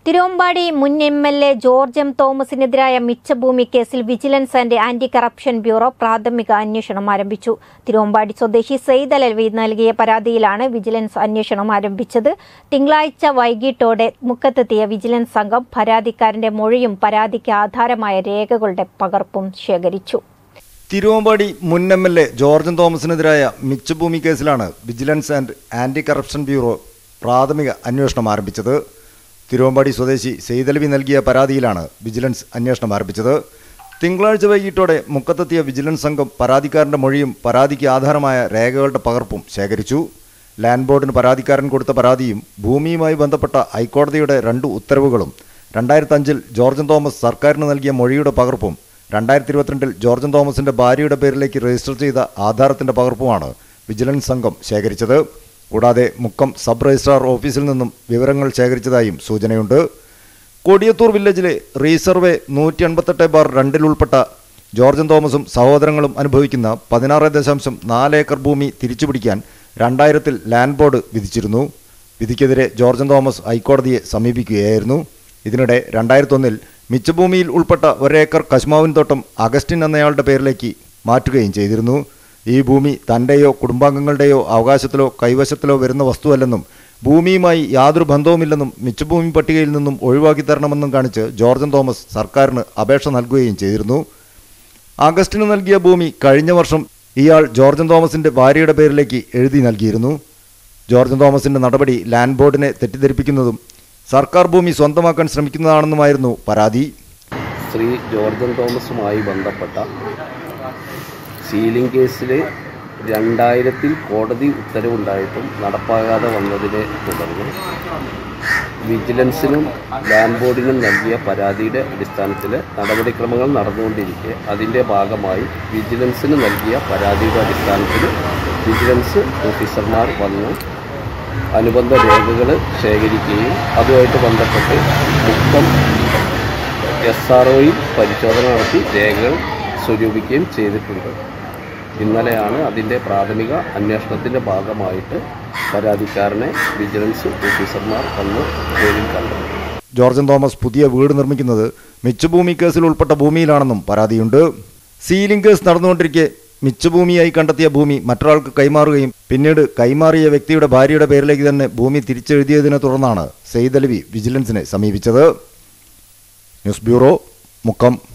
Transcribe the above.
തിരുവമ്പാടി മുൻ MLA. George M. തോമസിനെതിരായ മിച്ചഭൂമി കേസിൽ vigilance and anti corruption bureau പ്രാഥമിക അന്വേഷണം ആരംഭിച്ചു. തിരുവമ്പാടി സ്വദേശി സെയ്ദ് അലവി നൽകിയ പരാതിയിലാണ് വിജിലൻസ് അന്വേഷണം ആരംഭിച്ചത്. തിങ്കളാഴ്ച വൈകിട്ടോടെ മുക്കത്തെത്തിയ വിജിലൻസ് സംഘം പരാതിക്കാരന്റെ മൊഴിയും പരാതിക്ക് ആധാരമായ രേഖകളുടെ പകർപ്പും ശേഖരിച്ചു. തിരുവമ്പാടി മുൻ എം.എൽ.എ. ജോർജ് എം. തോമസിനെതിരായ മിച്ചഭൂമി കേസിലാണ് vigilance and anti corruption bureau പ്രാഥമിക അന്വേഷണം ആരംഭിച്ചത്. തിരുവമ്പാടി സ്വദേശി സെയ്ദ് അലവി നൽകിയ പരാതിയിലാണ് വിജിലൻസ് അന്വേഷണം ആരംഭിച്ചത്. തിങ്കളാഴ്ച വൈകിട്ടോടെ മുക്കത്തെത്തിയ വിജിലൻസ് സംഘം പരാതിക്കാരന്റെ മൊഴിയും പരാതിക്ക് ആധാരമായ രേഖകളുടെ പകർപ്പും ശേഖരിച്ചു. ലാൻഡ് ബോർഡിന് പരാതിക്കാരൻ കൊടുത്ത പരാതിയും ഭൂമിയുമായി ബന്ധപ്പെട്ട ഹൈക്കോടതിയുടെ 2 ഉത്തരവുകളും 2005 ജോർജ് എം. തോമസ് സർക്കാരിന് നൽകിയ മൊഴിയുടെ പകർപ്പും 2022 ജോർജ് എം. തോമസിന്റെ ഭാര്യയുടെ പേരിലേക്ക് രജിസ്റ്റർ ചെയ്ത ആധാരത്തിന്റെ പകർപ്പുമാണ് വിജിലൻസ് സംഘം ശേഖരിച്ചത്. കൂടാതെ മുക്കം സബ് രജിസ്ട്രാർ ഓഫീസിൽ നിന്നും വിവരങ്ങൾ ശേഖരിച്ചതായും സൂചനയുണ്ട്. കൊടിയത്തൂർ വില്ലേജിലെ റീസർവേ 158/2 ഉൾപ്പെട്ട ജോർജ് എം. തോമസും സഹോദരങ്ങളും അനുഭവിക്കുന്ന 16.4 ഏക്കർ ഭൂമി തിരിച്ചുപിടിക്കാൻ 2000 ലാൻഡ് ബോർഡ് വിധിച്ചിരുന്നു. വിധിക്കെതിരെ ജോർജ് എം. തോമസ് ഹൈക്കോടതിയെ സമീപിക്കുകയായിരുന്നു. ഇതിനിടെ 2001 മിച്ചഭൂമിയിൽ ഉൾപ്പെട്ട 1 ഏക്കർ കശുമാവിൻ തോട്ടം അഗസ്റ്റിൻ എന്നയാളുടെ പേരിലേക്ക് മാറ്റുകയും ചെയ്തിരുന്നു. ഈ ഭൂമി തൻ്റെയോ കുടുംബാംഗങ്ങളുടെയോ അവകാശത്തിലോ കൈവശത്തിലോ വരുന്ന വസ്തുവല്ലെന്നും ഭൂമിയുമായി യാതൊരു ബന്ധവുമില്ലെന്നും മിച്ചഭൂമി പട്ടികയിൽ നിന്നും ഒഴിവാക്കി തരണമെന്നും കാണിച്ച് ജോർജ് എം. തോമസ് സർക്കാരിന് അപേക്ഷ നൽകുകയും ചെയ്തിരുന്നു. അഗസ്റ്റിന് നൽകിയ ഭൂമി കഴിഞ്ഞ വർഷം ഇയാൾ ജോർജ് എം. തോമസിന്റെ ഭാര്യയുടെ പേരിലേക്ക് എഴുതി നൽകിയിരുന്നു. ജോർജ് എം. തോമസിന്റെ നടപടി ലാൻഡ് ബോർഡിനെ തെറ്റിദ്ധരിപ്പിക്കുന്നതും സർക്കാർ ഭൂമി സ്വന്തമാക്കാൻ ശ്രമിക്കുന്നതാണെന്നുമായിരുന്നു പരാതി. Shri George M. തോമസുമായി ബന്ധപ്പെട്ട സീലിംഗ് കേസിൽ 2000 കോടതി ഉത്തരവുണ്ടായിട്ടും നടപ്പാകാതെ വന്നതിനെ തുടർന്ന് വിജിലൻസിനും ലാൻഡ് ബോർഡിനും നൽകിയ പരാതിയുടെ അടിസ്ഥാനത്തിൽ നടപടിക്രമങ്ങൾ നടന്നുകൊണ്ടിരിക്കെ അതിൻ്റെ ഭാഗമായി വിജിലൻസിന് നൽകിയ പരാതിയുടെ അടിസ്ഥാനത്തിൽ വിജിലൻസ് ഓഫീസർമാർ വന്ന് അനുബന്ധ രേഖകൾ ശേഖരിക്കുകയും അതുമായിട്ട് ബന്ധപ്പെട്ട് മുക്കം SROയിൽ പരിശോധന നടത്തി രേഖകൾ സ്വരൂപിക്കുകയും ചെയ്തിട്ടുണ്ട്. ഇന്നലെയാണ് അതിൻ്റെ പ്രാഥമിക അന്വേഷണത്തിൻ്റെ ഭാഗമായിട്ട് പരാതിക്കാരനെ വിജിലൻസ് ഓഫീസർമാർ വന്ന് ജയിലിൽ കണ്ടത്. George M. തോമസ് പുതിയ വീട് നിർമ്മിക്കുന്നത് മിച്ചഭൂമി കേസിൽ ഉൾപ്പെട്ട ഭൂമിയിലാണെന്നും പരാതിയുണ്ട്. സീലിംഗ് കേസ് നടന്നുകൊണ്ടിരിക്കെ മിച്ചഭൂമിയായി കണ്ടെത്തിയ ഭൂമി മറ്റൊരാൾക്ക് കൈമാറുകയും പിന്നീട് കൈമാറിയ വ്യക്തിയുടെ ഭാര്യയുടെ പേരിലേക്ക് തന്നെ ഭൂമി തിരിച്ചെഴുതിയതിനെ തുടർന്നാണ് സെയ്ദ് അലവി വിജിലൻസിനെ സമീപിച്ചത്. News bureau, Mukkam.